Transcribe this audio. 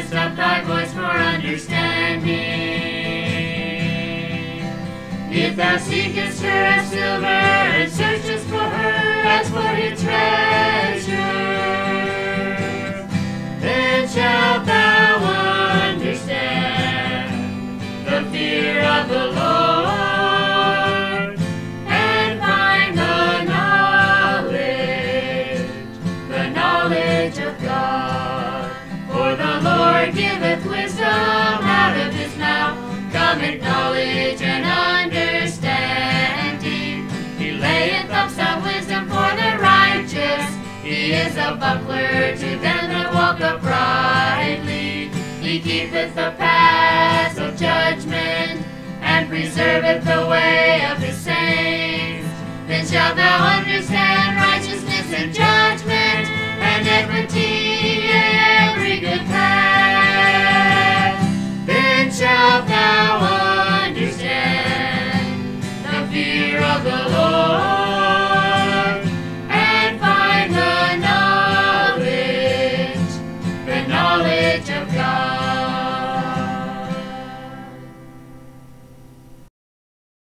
lift up thy voice for understanding. If thou seekest her as silver, and searchest for her as for a treasure, then shalt thou understand the fear of the Lord, and find the knowledge of God. For the Lord giveth wisdom, out of his mouth cometh knowledge and understanding. He layeth up some wisdom for the righteous. He is a buckler to them that walk uprightly. He keepeth the paths of judgment, and preserveth the